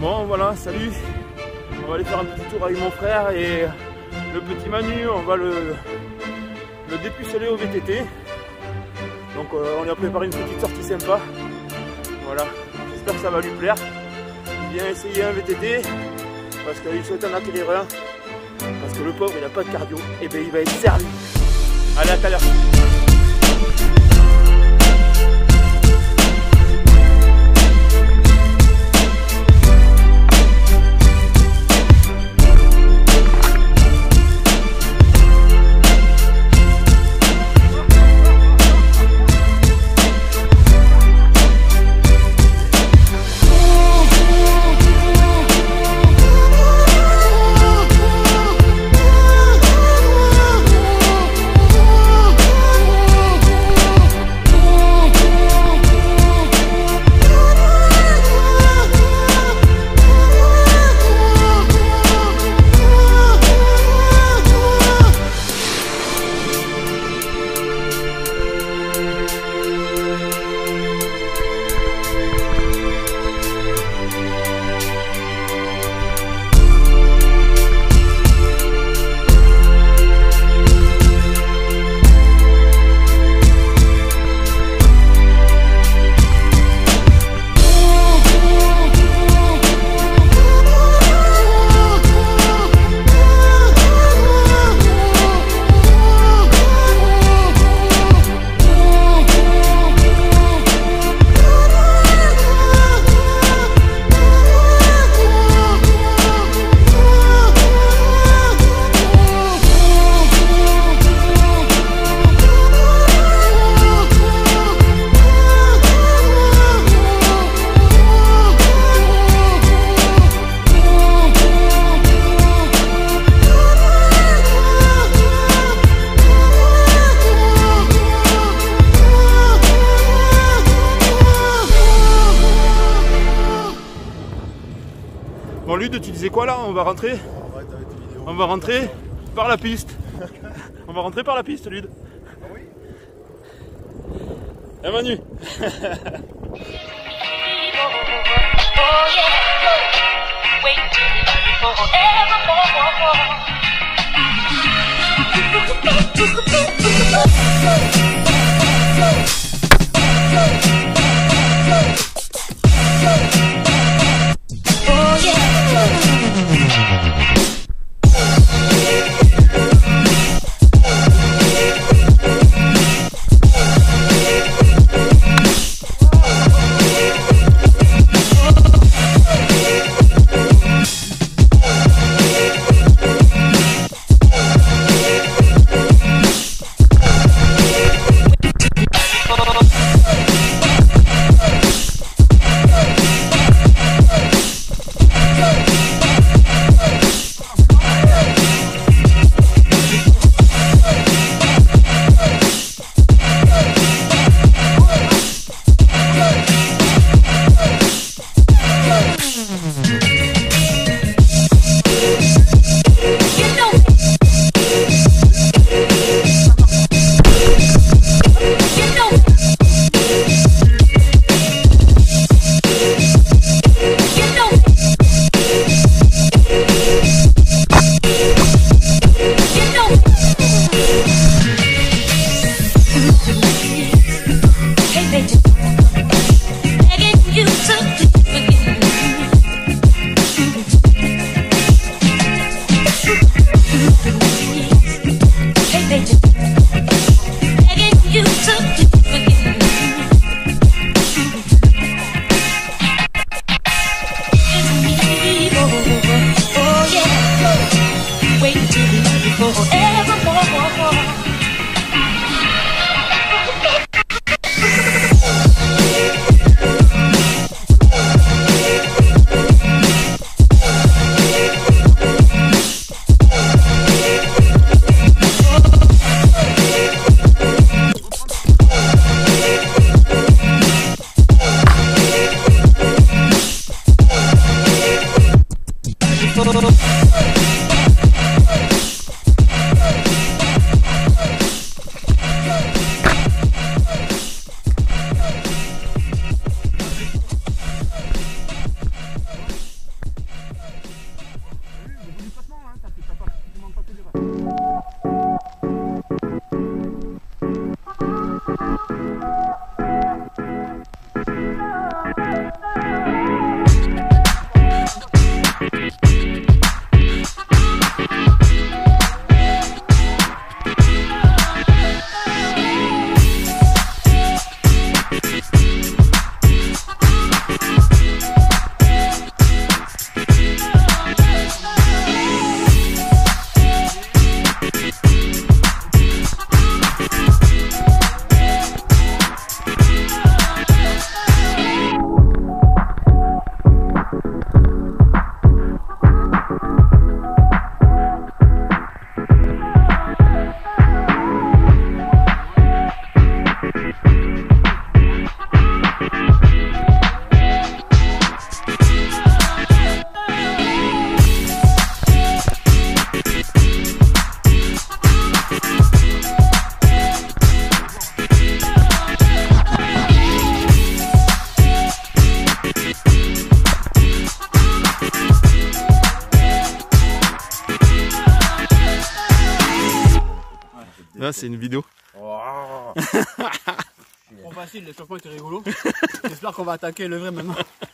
Bon voilà, salut. On va aller faire un petit tour avec mon frère et le petit Manu, on va le dépuceler au VTT. Donc on lui a préparé une petite sortie sympa. Voilà, j'espère que ça va lui plaire. Il vient essayer un VTT parce qu'il souhaite en acquérir un. Parce que le pauvre il n'a pas de cardio, et bien il va être servi. Allez, à tout à l'heure. Bon Lude, tu disais quoi là? On va rentrer? On va rentrer par la piste. On va rentrer par la piste, Lude. Ah oui. Eh Manu. c'est une vidéo. Trop facile, l'échauffement était rigolo. J'espère qu'on va attaquer le vrai maintenant.